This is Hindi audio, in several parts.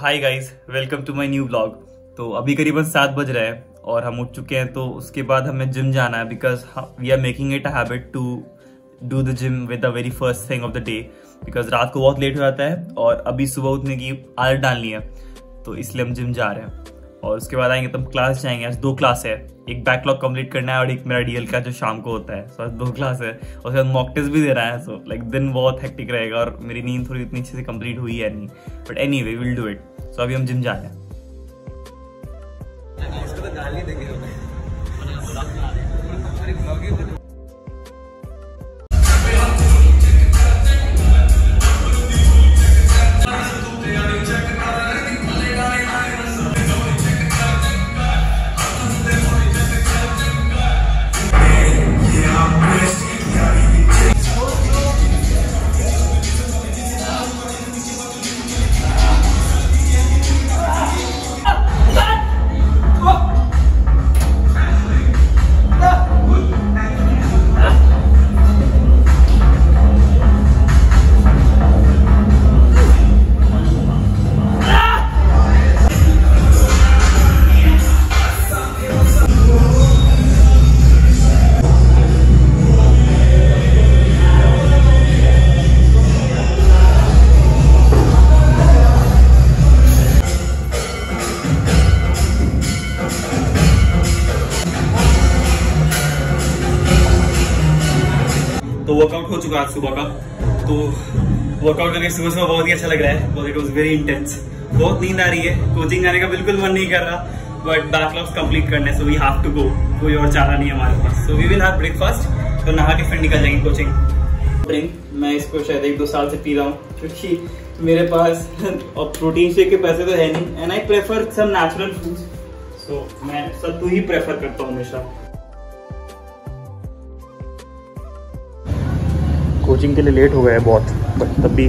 Hi guys, welcome to my new blog. तो अभी करीबन 7 बज रहे हैं और हम उठ चुके हैं। तो उसके बाद हमें जिम जाना है because we are making it a habit to do the gym with the very first thing of the day, because रात को बहुत लेट हो जाता है और अभी सुबह उठने की आदत डालनी है, तो इसलिए हम जिम जा रहे हैं। और उसके बाद आएंगे तब क्लास जाएंगे। आज 2 क्लास है, एक बैकलॉग कंप्लीट करना है और एक मेरा डीएल का जो शाम को होता है। सो आज 2 क्लास है और उसके बाद मॉक टेस्ट भी दे रहा है। सो लाइक दिन बहुत हेक्टिक रहेगा और मेरी नींद थोड़ी इतनी अच्छे से कंप्लीट हुई है नहीं, but anyway will do it. So अभी हम जिम जा रहे हैं। तो वर्कआउट हो चुका आज सुबह का। तो वर्कआउट करके सुबह सुबह बहुत ही अच्छा लग रहा है, because it was very intense. बहुत नींद आ रही है, कोचिंग जाने का बिल्कुल मन नहीं कर रहा, बट बैकलॉग्स कंप्लीट करने, so we have to go. कोई और चारा नहीं है हमारे पास। So we will have breakfast, तो नहा के फिर निकल जाएंगे कोचिंग। ड्रिंक मैं इसको शायद 1-2 साल से पी रहा हूँ, क्योंकि मेरे पास और प्रोटीन शेक के पैसे तो है नहीं, and I prefer some natural foods. So मैं सत्तू ही प्रेफर करता हूँ हमेशा। कोचिंग के लिए लेट हो गया है बहुत, बट तब भी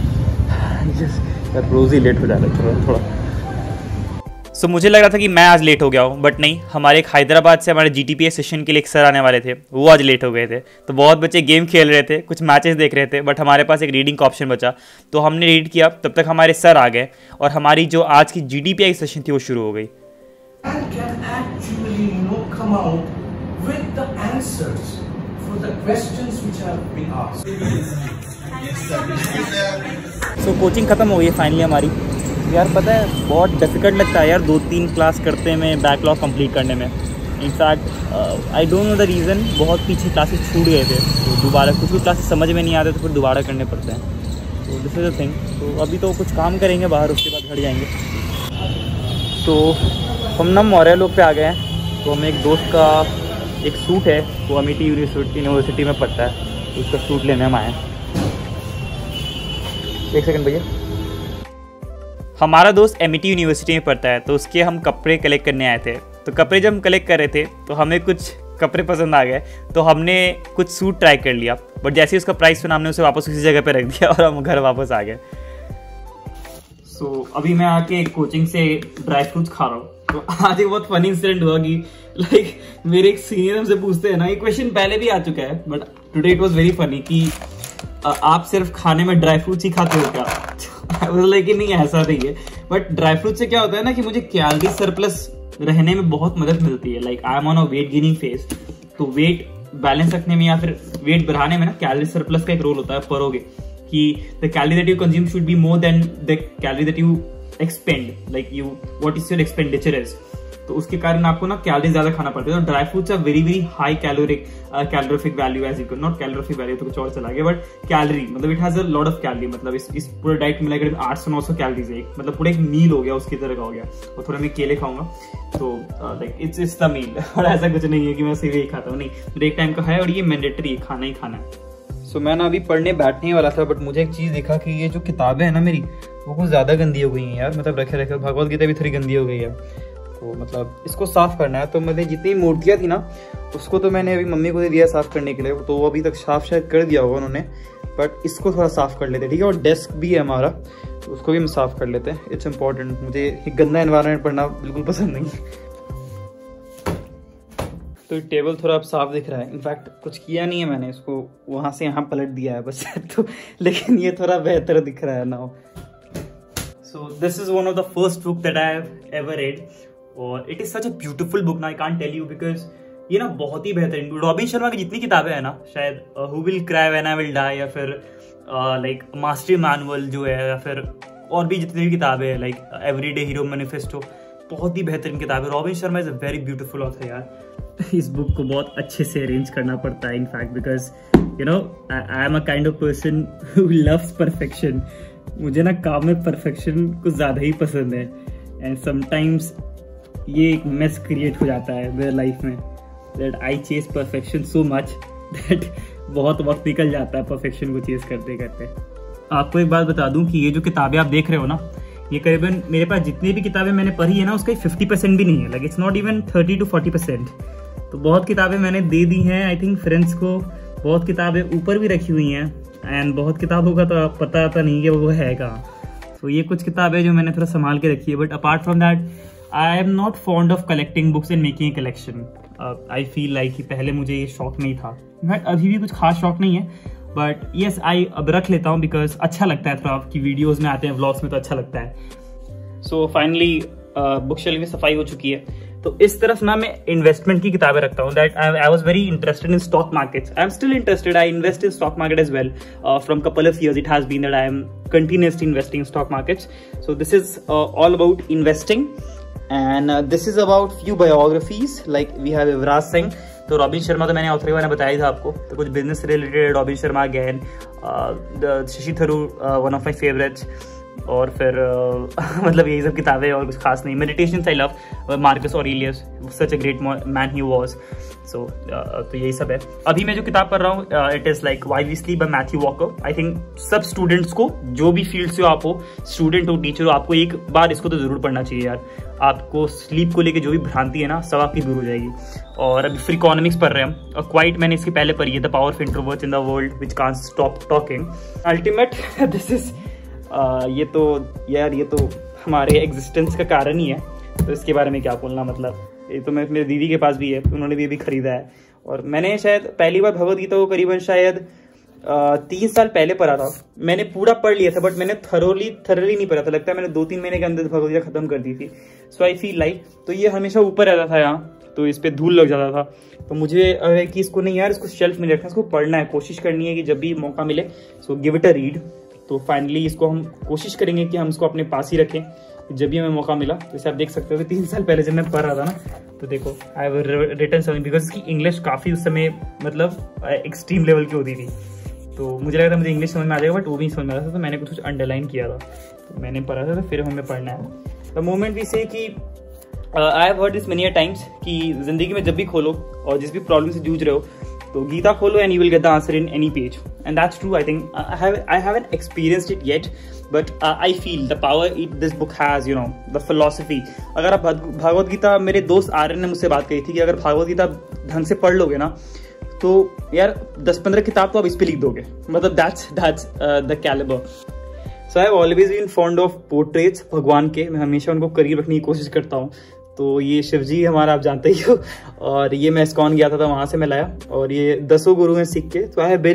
रोज ही लेट हो जा रहा है थोड़ा। सो मुझे लग रहा था कि मैं आज लेट हो गया हूँ, बट नहीं। हमारे एक हैदराबाद से हमारे GTPA सेशन के लिए एक सर आने वाले थे, वो आज लेट हो गए थे। तो बहुत बच्चे गेम खेल रहे थे, कुछ मैचेस देख रहे थे, बट हमारे पास एक रीडिंग का ऑप्शन बचा, तो हमने रीड किया। तब तक हमारे सर आ गए और हमारी जो आज की GTPA सेशन थी वो शुरू हो गई। सो कोचिंग खत्म हो गई फाइनली हमारी। यार पता है बहुत डिफिकल्ट लगता है यार 2-3 क्लास करते में, बैकलॉग कंप्लीट करने में। In fact I don't know the reason, बहुत पीछे क्लासेस छूट गए थे, तो दोबारा कुछ क्लासेस समझ में नहीं आते तो फिर दोबारा करने पड़ते हैं। तो दिस इज़ द थिंग। तो अभी तो कुछ काम करेंगे बाहर, उसके बाद घर जाएंगे। तो हम ना मौर्य लोग पे आ गए हैं। तो हमें एक दोस्त का एक सूट है, वो अमिटी यूनिवर्सिटी में पढ़ता है, तो उसका सूट लेने हम आए हैं। 1 सेकंड भैया। हमारा दोस्त एमिटी यूनिवर्सिटी में पढ़ता है, तो उसके हम कपड़े कलेक्ट करने आए थे। तो कपड़े जब हम कलेक्ट कर रहे थे तो हमें कुछ कपड़े पसंद आ गए, तो हमने कुछ सूट ट्राई कर लिया, बट जैसे ही उसका प्राइस सुना हमने उसे वापस उसी जगह पर रख दिया और हम घर वापस आ गए। सो अभी मैं आके कोचिंग से ड्राई फ्रूट्स खा रहा हूँ। तो आज एक बहुत फनी इंसिडेंट हुआ कि मेरे एक सीनियर हमसे पूछते हैं ना, ये क्वेश्चन पहले भी आ चुका है, but today it was very funny कि आप सिर्फ खाने में ड्राई फ्रूट्स ही खाते हो क्या? लेकिन नहीं, ऐसा नहीं है। बट ड्राई फ्रूट से क्या होता है ना कि मुझे कैलोरी सरप्लस रहने में बहुत मदद मिलती है। Like I am on a weight gaining phase, तो वेट बैलेंस रखने में या फिर वेट बढ़ाने में ना कैलोरी सरप्लस का एक रोल होता है। पढ़ोगे कि the calorie that you consume should be more than the calorie that you expend, like you what is your expenditure is. तो उसके कारण आपको ना कैलोरी ज्यादा खाना पड़ता है। तो dry fruits are very very high calorific value, as you not calorific value तो कुछ और चला गया, बट कैलोरी मतलब it has a lot of calorie. मतलब इस पूरे डाइट में लगे 800-900 कैलोरीज है, मतलब पूरा एक मील हो गया उसकी तरह का हो गया। और थोड़ा मैं केले खाऊंगा, तो लाइक इट्स द मील। और ऐसा कुछ नहीं है कि मैं सिर्फ यही खाता हूँ, नहीं, मेरे एक टाइम का है और ये मैंडेटरी खाना ही खाना है। सो मैं ना अभी पढ़ने बैठने वाला था, बट मुझे एक चीज दिखा कि ये जो किताबें है ना मेरी, वो कुछ ज्यादा गंदी हो गई हैं यार। मतलब रखे रखे भगवत गीता भी थोड़ी गंदी हो गई है, तो मतलब इसको साफ करना है। तो मैंने जितनी मूर्तियां थी ना, उसको तो मैंने अभी मम्मी को दे दिया साफ करने के लिए, तो वो अभी तक साफ शायद कर दिया होगा उन्होंने, बट इसको थोड़ा साफ कर लेते, ठीक है। और डेस्क भी है हमारा, तो उसको भी हम साफ कर लेते हैं। इट्स इम्पॉर्टेंट, मुझे गंदा एनवायरनमेंट पढ़ना बिल्कुल पसंद नहीं। तो टेबल थोड़ा अब साफ दिख रहा है। इनफैक्ट कुछ किया नहीं है मैंने, इसको वहां से यहाँ पलट दिया है बस तो लेकिन ये थोड़ा बेहतर दिख रहा है ना। So this is one of the first book that I have ever read, और it is such a beautiful book. Now I can't tell you because ये ना बहुत ही बेहतरीन, रॉबिन शर्मा की जितनी किताबें हैं ना, शायद Who Will Cry When I Will Die या फिर लाइक मास्टर मैनुअल जो है, या फिर और भी जितनी भी किताबें हैं लाइक एवरीडे हीरो मैनिफेस्टो, बहुत ही बेहतरीन किताब है। Robin Sharma is a very beautiful author यार। इस बुक को बहुत अच्छे से अरेंज करना पड़ता है in fact, because you know I am a kind of person who loves perfection. मुझे ना काम में परफेक्शन कुछ ज़्यादा ही पसंद है, एंड समटाइम्स ये एक मेस क्रिएट हो जाता है मेरे लाइफ में, that I chase perfection so much that बहुत वक्त निकल जाता है परफेक्शन को चेज करते करते। आपको एक बात बता दूं कि ये जो किताबें आप देख रहे हो ना, ये करीबन मेरे पास जितनी भी किताबें मैंने पढ़ी है ना, उसका 50% भी नहीं है, like it's not even 30 to 40%। तो बहुत किताबें मैंने दे दी हैं आई थिंक फ्रेंड्स को, बहुत किताबें ऊपर भी रखी हुई हैं, एंड बहुत किताबों का तो पता था नहीं कि वो है कहाँ। तो ये कुछ किताबें जो मैंने थोड़ा संभाल के रखी है, but apart from that I am not fond of collecting books and making a collection. I feel like कि पहले मुझे ये शौक नहीं था, इनफैक्ट अभी भी कुछ खास शौक नहीं है, बट येस आई अब रख लेता हूँ बिकॉज अच्छा लगता है, थोड़ा आपकी वीडियोज़ में आते हैं, व्लॉग्स में तो अच्छा लगता है। सो फाइनली बुक शेल्फ की सफाई हो चुकी है, तो इस तरफ ना मैं इन्वेस्टमेंट की किताबें रखता हूँ। That I was very interested in stock markets, I am still interested, I invest in stock market as well from couple of years, it has been that I am continuously investing in stock markets. So this is all about investing, and this is about few biographies, like we have Yuvraj Singh. तो रॉबिन शर्मा तो मैंने ऑथर मैंने बताया था आपको, तो कुछ business related Robin Sharma again, Shashi Tharoor one of my favourites, और फिर मतलब यही सब किताबें और कुछ खास नहीं। Meditations I love, Marcus Aurelius, such a great man he was. So तो यही सब है। अभी मैं जो किताब पढ़ रहा हूँ it is like why we sleep by Matthew Walker. I think सब स्टूडेंट्स को, जो भी फील्ड से आप हो, स्टूडेंट हो टीचर हो, आपको एक बार इसको तो जरूर पढ़ना चाहिए यार। आपको स्लीप को लेके जो भी भ्रांति है ना, सब आपकी दूर हो जाएगी। और अभी फ्री इकोनॉमिक्स पढ़ रहे हैं, और क्वाइट मैंने इसके पहले पढ़ी है, the power of introverts in the world which can't stop talking. Ultimate this is ये तो यार, ये तो हमारे एग्जिस्टेंस का कारण ही है, तो इसके बारे में क्या बोलना। मतलब ये तो मेरे दीदी के पास भी है, उन्होंने भी खरीदा है, और मैंने शायद पहली बार भगवद गीता को करीबन शायद 3 साल पहले पढ़ा था। मैंने पूरा पढ़ लिया था, बट मैंने थरोली नहीं पढ़ा था, लगता है मैंने 2-3 महीने के अंदर भगवद गीता खत्म कर दी थी। सो आई फील लाइक, तो ये हमेशा ऊपर रहता था यहाँ, तो इस पर धूल लग जाता था। तो मुझे है कि इसको नहीं यार, इसको शेल्फ में रखना, इसको पढ़ना है, कोशिश करनी है कि जब भी मौका मिले so give it a read. तो फाइनली इसको हम कोशिश करेंगे कि हम इसको अपने पास ही रखें, जब भी हमें मौका मिला। जैसे आप देख सकते हो 3 साल पहले जब मैं पढ़ रहा था ना, तो देखो I have written something, because इसकी इंग्लिश काफ़ी उस समय मतलब एक्सट्रीम लेवल की होती थी, तो मुझे लगा था मुझे इंग्लिश समझ में आ जाएगा, बट वो भी समझ में आ रहा था, तो मैंने कुछ अंडरलाइन किया था, तो मैंने पढ़ा था, तो फिर हमें पढ़ना है। द मोमेंट वी से कि I have heard this many a times कि जिंदगी में जब भी खोलो और जिस भी प्रॉब्लम से जूझ रहे हो, तो गीता खोलो and you will get the answer in any page, and that's true. I think I haven't experienced it yet, but I feel the power it this book has, you know, the philosophy. अगर आप भगवद गीता, मेरे दोस्त आर्यन ने मुझसे बात कही थी कि अगर भगवद गीता ढंग से पढ़ लोगे ना, तो यार 10-15 किताब तो आप इस पे लिख दोगे, मतलब that's the calibre. So I have always been fond of portraits भगवान के, मैं हमेशा उनको करीब रखने की कोशिश करता हूँ। तो ये शिव जी हमारा आप जानते ही हो, और ये मैं इस्कॉन गया था वहाँ से मैं लाया, और ये 10 गुरु हैं सिख के। तो I have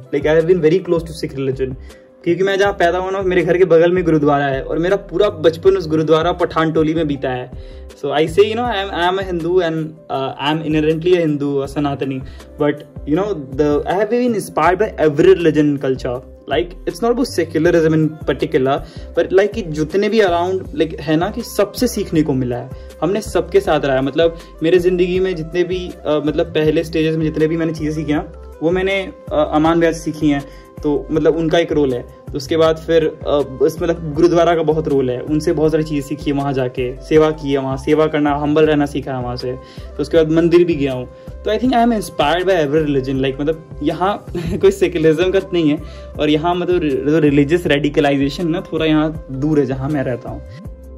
been very close to Sikh religion, क्योंकि मैं जहाँ पैदा हुआ ना, मेरे घर के बगल में गुरुद्वारा है, और मेरा पूरा बचपन उस गुरुद्वारा पठान टोली में बीता है। So I say, you know, I am a Hindu and I am inherently a Hindu, a Sanatani, but you know I have been inspired by every religion culture. Like it's not about secularism in particular, but like कि जितने भी अराउंड लाइक है ना, कि सबसे सीखने को मिला है, हमने सबके साथ रहा है। मतलब मेरे जिंदगी में जितने भी मतलब पहले स्टेजेस में जितने भी मैंने चीज़ें सीखी ना, वो मैंने अमान भैया से सीखी हैं, तो मतलब उनका एक रोल है। तो उसके बाद फिर उस मतलब गुरुद्वारा का बहुत रोल है, उनसे बहुत सारी चीज़ें सीखी है, वहाँ जाके सेवा की है, वहाँ सेवा करना, हम्बल रहना सीखा है वहाँ से। तो उसके बाद मंदिर भी गया हूँ, तो I think I am inspired by every religion. Like मतलब यहाँ कोई सेक्युलरिज्म का नहीं है, और यहाँ मतलब रिलीजियस रेडिकलाइजेशन ना थोड़ा यहाँ दूर है जहाँ मैं रहता हूँ।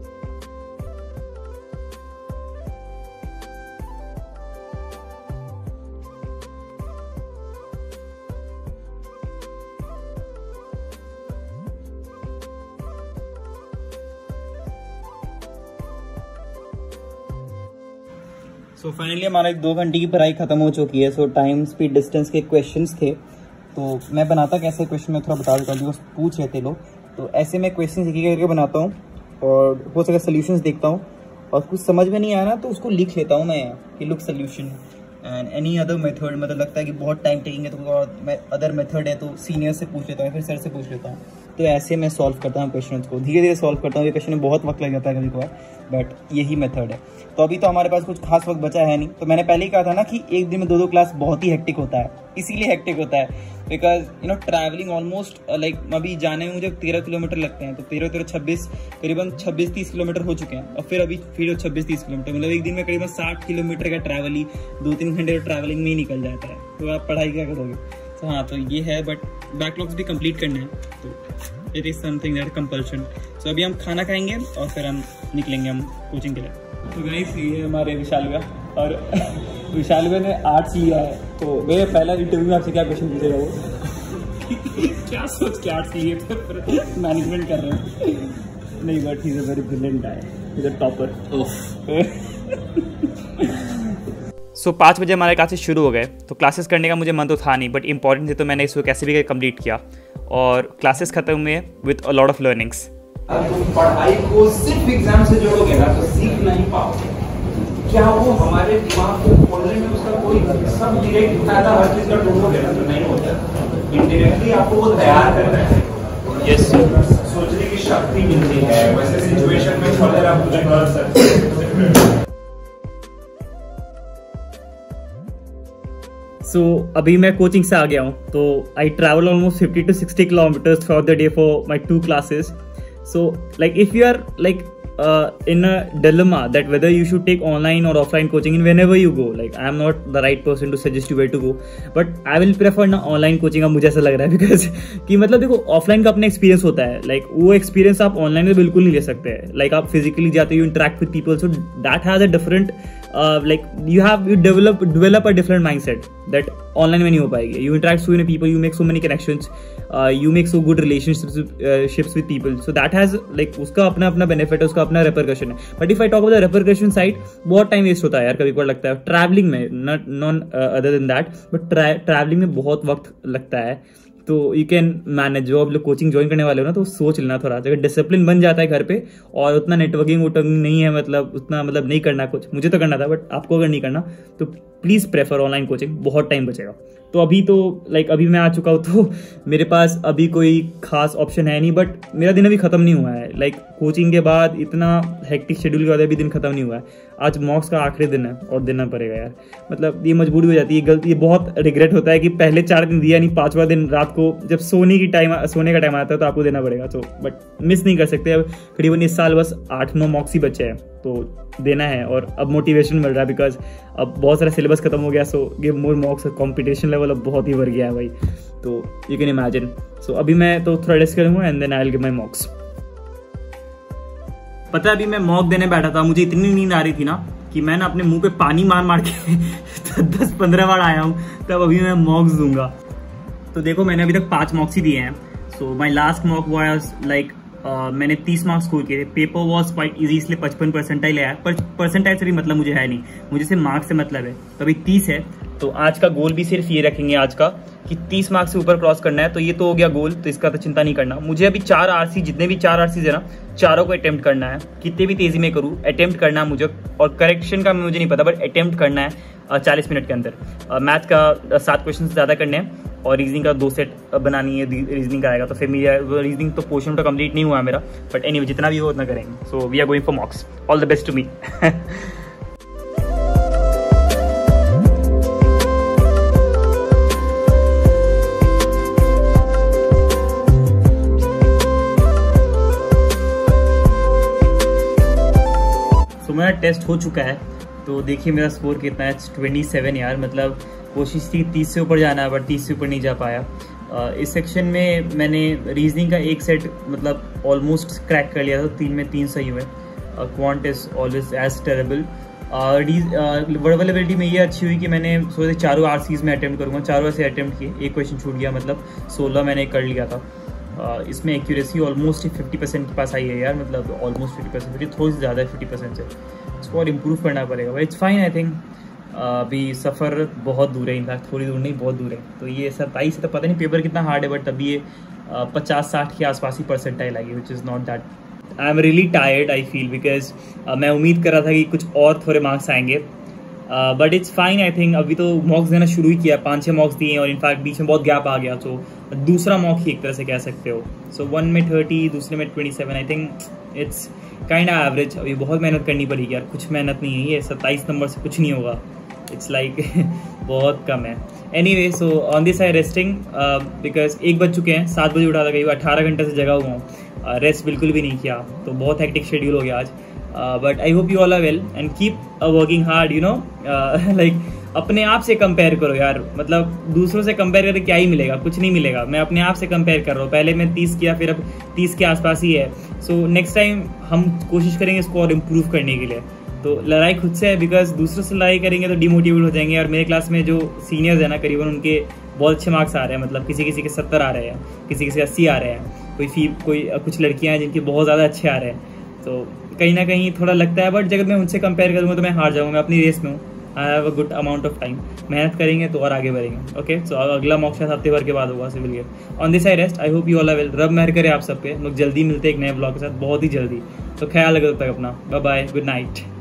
सो फाइनली हमारा 2 घंटे की पढ़ाई खत्म हो चुकी है। सो टाइम, स्पीड, डिस्टेंस के क्वेश्चंस थे, तो मैं बनाता कैसे क्वेश्चन में थोड़ा बता देता हूँ, पूछ रहे थे लोग। तो ऐसे मैं क्वेश्चन एक करके बनाता हूँ और हो सके सोल्यूशंस देखता हूँ, और कुछ समझ में नहीं आया ना तो उसको लिख लेता हूँ मैं कि look solution and any other method. मतलब लगता है कि बहुत टाइम टेकिंग है तो और मैं अदर मेथड है तो सीनियर से पूछ लेता हूँ, फिर सर से पूछ लेता हूँ। तो ऐसे मैं सॉल्व करता हूँ क्वेश्चन को, धीरे धीरे सॉल्व करता हूँ। ये क्वेश्चन में बहुत वक्त लग जाता है कभी कभार, बट यही मेथड है। तो अभी तो हमारे पास कुछ खास वक्त बचा है नहीं, तो मैंने पहले ही कहा था ना कि एक दिन में 2-2 क्लास बहुत ही हेक्टिक होता है। इसीलिए हेक्टिक होता है because you know travelling almost like अभी जाने में मुझे 13 किलोमीटर लगते हैं, तो 13-26 करीबन 26-30 किलोमीटर हो चुके हैं, और फिर 26-30 किलोमीटर, मतलब एक दिन में करीबन 60 किलोमीटर का ट्रैवल ही 2-3 घंटे तो ट्रैवलिंग में ही निकल जाता है। तो आप पढ़ाई क्या करोगे? तो हाँ, तो ये है, बट बैकलॉग्स भी कंप्लीट करने हैं, तो it is something that compulsion. So अभी हम खाना खाएंगे और फिर हम निकलेंगे हम कोचिंग के लिए। तो गाइस ये हमारे विशाल भैया, और विशाल भैया ने आर्ट्स लिया है, तो मेरे पहला इंटरव्यू में आपसे क्या क्वेश्चन पूछेगा वो क्या सोच के आर्ट्स लिए थे, मैनेजमेंट कर रहे हैं? नहीं, but he is a very brilliant guy, he is a topper. So 5 बजे हमारे क्लासेस शुरू हो गए, तो क्लासेस करने का मुझे मन तो था नहीं, बट इंपॉर्टेंट थे तो मैंने इसको कैसे भी कंप्लीट किया, और क्लासेस खत्म हुए with a lot of learnings. तुम पढ़ाई को सिर्फ एग्जाम से जोड़ोगे ना तो सीख नहीं पाओगे। क्या वो हमारे दिमाग को खोलने में उसका कोई सब डायरेक्ट फायदा हर चीज का ढूंढोगे ना तो नहीं होता। इनडायरेक्टली आपको वो तैयार करना है, यस सोचने की शक्ति मिलती है, वैसे सिचुएशन में फर्दर आप कुछ कर सकते हैं। सो अभी मैं कोचिंग से आ गया हूँ, तो I travel almost 50 to 60 kilometers throughout the day for my 2 classes. So like if you are like in a dilemma that whether you should take online or offline coaching in whenever you go, like I am not the right person to suggest you where to go, but I will prefer ना online coaching। अब मुझे ऐसा लग रहा है because कि मतलब देखो ऑफलाइन का अपना एक्सपीरियंस होता है, like वो एक्सपीरियंस आप ऑनलाइन में बिल्कुल नहीं ले सकते हैं। like आप फिजिकली जाते हो, you interact with people, so that has a different like you develop a different mindset that online में नहीं हो पाएगी। You interact so many people, you make so many connections, you make so good relationships with people, so that has like उसका अपना अपना बेनिफिट है, उसका अपना रेपरकशन है। But if I talk about the repercussion side, बहुत टाइम वेस्ट होता है यार कभी कभार लगता है ट्रैवलिंग में, none other than that, but travelling में बहुत वक्त लगता है। तो यू कैन मैनेज। जो आप लोग कोचिंग ज्वाइन करने वाले हो ना, तो सोच लेना थोड़ा, अगर डिसिप्लिन बन जाता है घर पे और उतना नेटवर्किंग नहीं है, मतलब उतना मतलब नहीं करना कुछ, मुझे तो करना था बट आपको अगर नहीं करना तो प्लीज़ प्रेफर ऑनलाइन कोचिंग, बहुत टाइम बचेगा। तो अभी तो लाइक अभी मैं आ चुका हूँ, तो मेरे पास अभी कोई खास ऑप्शन है नहीं, बट मेरा दिन अभी ख़त्म नहीं हुआ है। लाइक कोचिंग के बाद इतना हेक्टिक शेड्यूल के बाद अभी दिन ख़त्म नहीं हुआ है। आज मॉक्स का आखिरी दिन है और देना पड़ेगा यार, मतलब ये मजबूरी हो जाती है, गलती, ये बहुत रिग्रेट होता है कि पहले 4 दिन दिया नहीं, 5वां दिन रात को जब सोने का टाइम आता है तो आपको देना पड़ेगा। तो बट मिस नहीं कर सकते। अब करीबन इस साल बस 8-9 मॉक्स ही बचे हैं, तो देना है। और अब मोटिवेशन मिल रहा है बिकॉज अब बहुत सारा सिलेबस खत्म हो गया, so give more mocks, competition level अब बहुत ही बढ़ गया है भाई, तो यू कैन इमेजिन। सो अभी मैं तो थोड़ा रेस्ट करूँगा and then I will give my mocks. पता है अभी मैं मॉक देने बैठा था, मुझे इतनी नींद आ रही थी ना कि मैं ना अपने मुंह पे पानी मार के 10-15 बार आया हूँ, तब अभी मैं मॉक्स दूंगा। तो देखो मैंने अभी तक 5 मॉक्स ही दिए हैं। So my last mock was like मैंने 30 मार्क्स स्कोर किए थे। पेपर वॉज क्वाइट ईजी, इसलिए 55 परसेंटाइल आया, पर परसेंटाइल से भी मतलब मुझे है नहीं, मुझे सिर्फ मार्क्स से मतलब है। तो अभी 30 है, तो आज का गोल भी सिर्फ ये रखेंगे आज का कि 30 मार्क्स से ऊपर क्रॉस करना है। तो ये तो हो गया गोल, तो इसका तो चिंता नहीं करना। मुझे अभी 4 आरसी, जितने भी 4 आरसीज है ना, चारों को अटेम्प्ट करना है, कितने भी तेजी में करूँ अटेम्प्ट करना है मुझे। और करेक्शन का मुझे नहीं पता, बट अटेम्प्ट करना है 40 मिनट के अंदर। मैथ का 7 क्वेश्चन ज़्यादा करने हैं और रीजनिंग का 2 सेट बनानी है, रीजनिंग का आएगा। तो फिर मेरा रीजनिंग तो पोर्शन तो कंप्लीट नहीं हुआ है मेरा, बट एनीवे जितना भी हो उतना करेंगे। So we are going for mocks, all the best to me. तो मेरा टेस्ट हो चुका है, तो देखिए मेरा स्कोर कितना है, 27 यार। मतलब कोशिश थी 30 से ऊपर जाना है, बट 30 से ऊपर नहीं जा पाया। इस सेक्शन में मैंने रीजनिंग का एक सेट मतलब ऑलमोस्ट क्रैक कर लिया था, 3 में 3 सही हुए। Quant is always as terrible. Verbal ability में ये अच्छी हुई कि मैंने सोचे चारों आरसीज में अटेम्प्ट करूँगा, चारों ऐसे अटेम्प्ट किए, एक क्वेश्चन छूट गया, मतलब 16 मैंने कर लिया था। इसमें एक्यूरेसी ऑलमोस्ट 50% के पास आई है यार, मतलब ऑलमोस्ट 50%, थोड़ी सी ज़्यादा है 50% से। इसको और इम्प्रूव करना पड़ेगा, but it's fine I think. अभी सफ़र बहुत दूर है, इनफैक्ट थोड़ी दूर नहीं, बहुत दूर है। तो ये 27 से तो पता नहीं पेपर कितना हार्ड है, बट अभी ये 50-60 के आसपास ही परसेंटाइल आई, which is not that. I am really tired I feel, because मैं उम्मीद कर रहा था कि कुछ और थोड़े मार्क्स आएंगे, but it's fine I think. अभी तो मॉक्स देना शुरू ही किया, 5-6 मॉक्स दिए और इनफैक्ट बीच में बहुत गैप आ गया, तो दूसरा मॉक ही एक तरह से कह सकते हो। सो 1 में 30, दूसरे में 27, I think it's kind of average. अभी बहुत मेहनत करनी पड़ेगी यार, कुछ मेहनत नहीं है, ये 27 नंबर से कुछ नहीं होगा, इट्स लाइक बहुत कम है। Anyway, so on this I resting because 1 बज चुके हैं, 7 बजे उठा था, कहीं 18 घंटे से जगा हुआ हूँ, रेस्ट बिल्कुल भी नहीं किया, तो बहुत हेक्टिक शेड्यूल हो गया आज। But I hope you all are well and keep working hard, you know, like अपने आप से कंपेयर करो यार, मतलब दूसरों से कंपेयर करके क्या ही मिलेगा, कुछ नहीं मिलेगा। मैं अपने आप से कंपेयर कर रहा हूँ, पहले मैं 30 किया, फिर अब 30 के आसपास ही है। सो नेक्स्ट टाइम हम कोशिश करेंगे इसको और इम्प्रूव करने के लिए। तो लड़ाई खुद से है, बिकॉज दूसरों से लड़ाई करेंगे तो डिमोटिवेट हो जाएंगे। और मेरे क्लास में जो सीनियर्स हैं ना, करीबन उनके बहुत अच्छे मार्क्स आ रहे हैं, मतलब किसी किसी के 70 आ रहे हैं, किसी किसी के 80 आ रहे हैं, कोई कुछ लड़कियां हैं जिनके बहुत ज़्यादा अच्छे आ रहे हैं। तो कहीं ना कहीं थोड़ा लगता है, बट जब मैं उनसे कंपेयर करूँगा तो मैं हार जाऊँगा, मैं अपनी रेस में हूँ। I have a good amount of time, मेहनत करेंगे तो और आगे बढ़ेंगे। ओके, सो अगला मॉक शायद हफ्ते भर के बाद होगा सिविल के। On this I rest, I hope you all are well. रब मेहर करे आप सब पे, लोग जल्दी मिलते हैं एक नए ब्लॉग के साथ, बहुत ही जल्दी। तो ख्याल रखो तब तक अपना, बाय बाय, गुड नाइट।